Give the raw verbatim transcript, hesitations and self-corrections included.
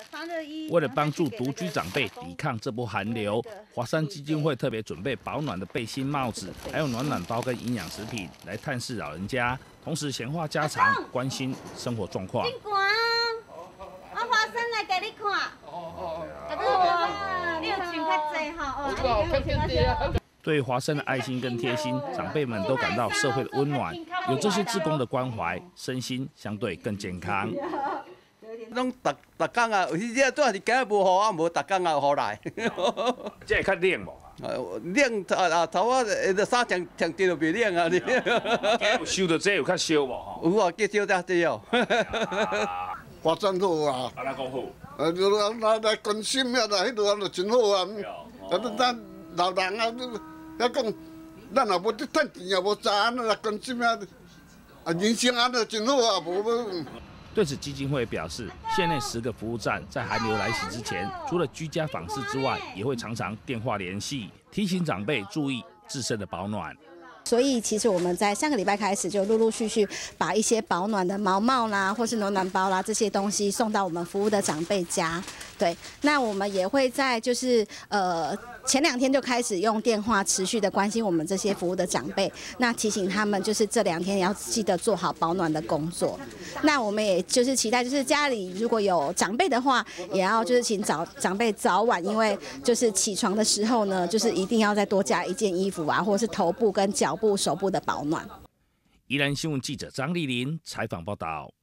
为了帮助独居长辈抵抗这波寒流，华山基金会特别准备保暖的背心、帽子，还有暖暖包跟营养食品来探视老人家，同时闲话家常，关心生活状况。 我华山来给你看。哦哦，你有穿较济哈？ 对华山的爱心跟贴心，长辈们都感到社会的温暖，有这些志工的关怀，身心相对更健康。 拢逐逐工啊，有时只做是今日无雨啊，无逐工啊有雨来。 这会较冷无？ 冷啊啊，头啊，那衫穿穿低就袂冷啊。你有收到这有较烧无？ 有啊，计烧才这哦。 华山好啊！ 安怎讲好？ 啊，就来来关心啊，啦，迄度就真好啊。啊，咱老人啊，要讲，咱也无得趁钱，也无赚，来关心啊，啊，人生安尼真好啊，无无。 对此，基金会表示，县内十个服务站在寒流来袭之前，除了居家访视之外，也会常常电话联系，提醒长辈注意自身的保暖。 所以其实我们在上个礼拜开始就陆陆续续把一些保暖的毛帽啦，或是暖暖包啦这些东西送到我们服务的长辈家。对，那我们也会在就是呃前两天就开始用电话持续的关心我们这些服务的长辈，那提醒他们就是这两天也要记得做好保暖的工作。那我们也就是期待就是家里如果有长辈的话，也要就是请早长辈早晚，因为就是起床的时候呢，就是一定要再多加一件衣服啊，或者是头部跟脚部、手部的保暖。 宜兰新闻记者张丽玲采访报道。